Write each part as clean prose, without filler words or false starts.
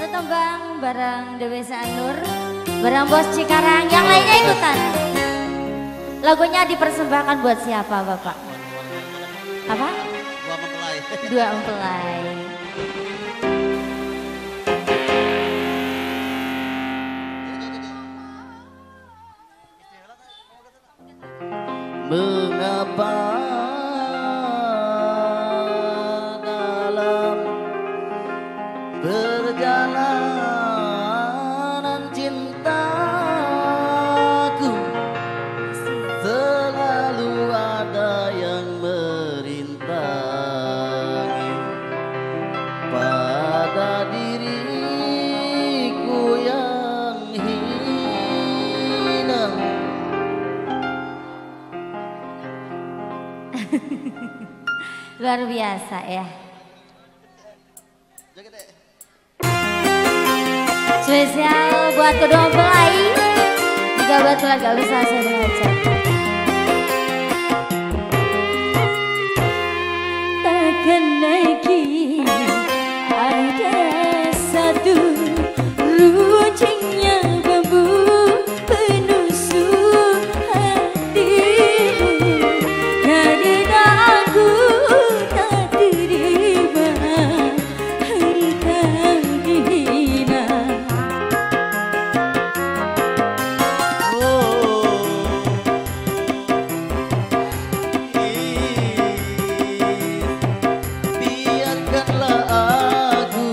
tembang bareng Dewi Sanur, bareng Bos Cikarang, yang lainnya ikutan. Lagunya dipersembahkan buat siapa Bapak? Apa? Dua mempelai. Dua mempelai. Mengapa dalam perjalanan cintaku selalu ada yang merintangi pada diriku yang hina. Luar biasa ya. Spesial buat kedua mempelai, juga buat keluarga besar saya mengajak. Takkan lagi ada satu runcingnya bambu penusuk hatimu, karena aku tak terima engkau dihina. Biarkanlah aku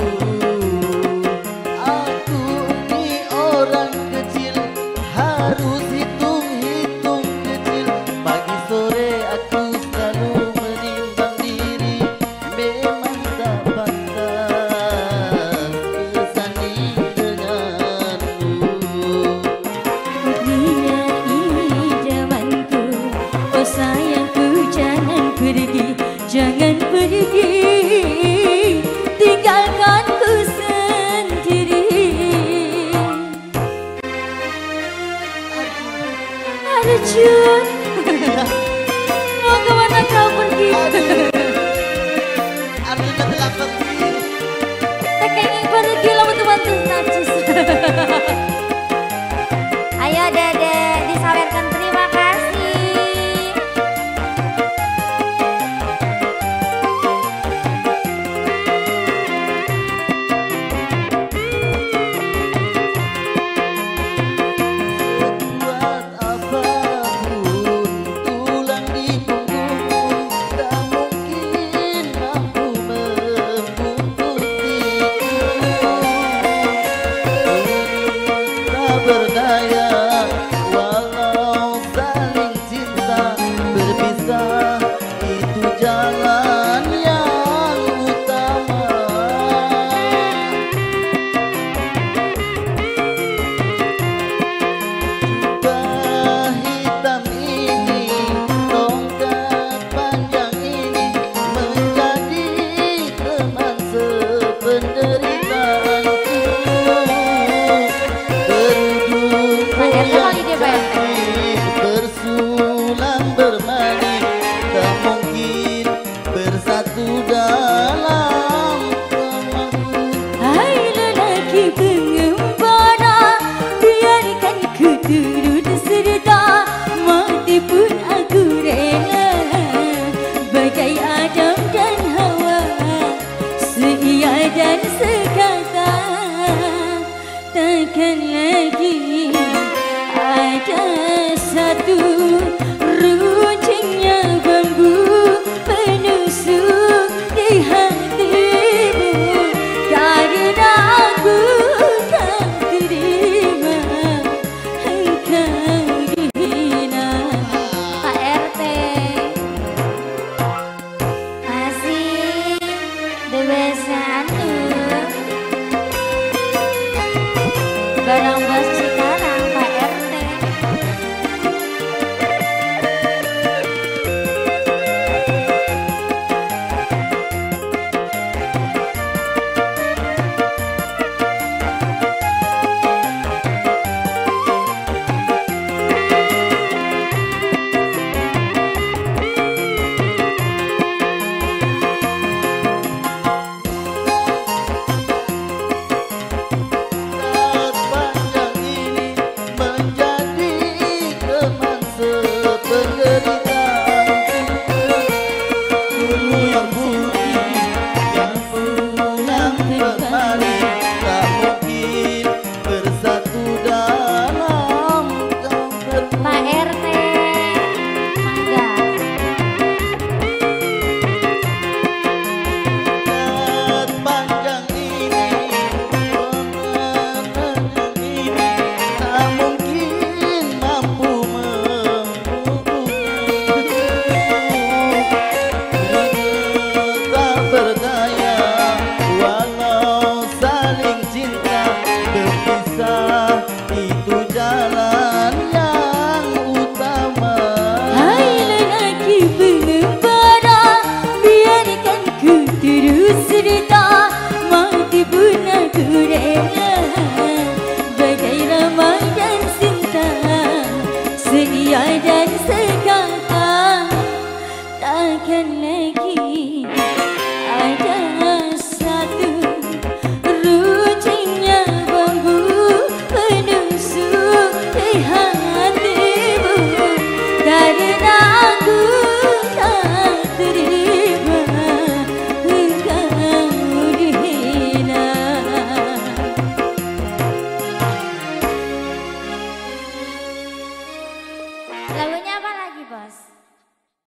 ini orang kecil, harus hitung-hitung kecil. Pagi sore aku selalu menimbang diri, memang tak pantas bersanding denganmu. Dunia ini zamanku, oh sayangku jangan pergi, jangan pergi, tinggalkanku sendiri. Arjun, mau kemana kau pergi? Artinya telah pergi. Tak ingin pergi lah betul-betul najis. Ayo Dede, disawerkan terima kasih. Buat apapun tulang di punggungmu, tak mungkin mampu membuntuti. Tak berdaya walau saling cinta, berpisah itu jalan yang utama. Jubah hitam ini, tongkat panjang ini, menjadi teman sependeritaanku. Berundung Pak RT yang kali dia, Pak RT. cantik, bersulang bermain, tak mungkin bersatu dalam rumahku. Hai lelaki pengembara, biarkan ku turut serta, mati pun aku rela. Bagai Adam dan Hawa, seia dan sekata, takkan lagi ada satu runcingnya bambu penusuk di hatimu, karena aku tak terima engkau dihina. Pak RT masih Dewi Sanur, barang Bos Cikarang Pak RT. la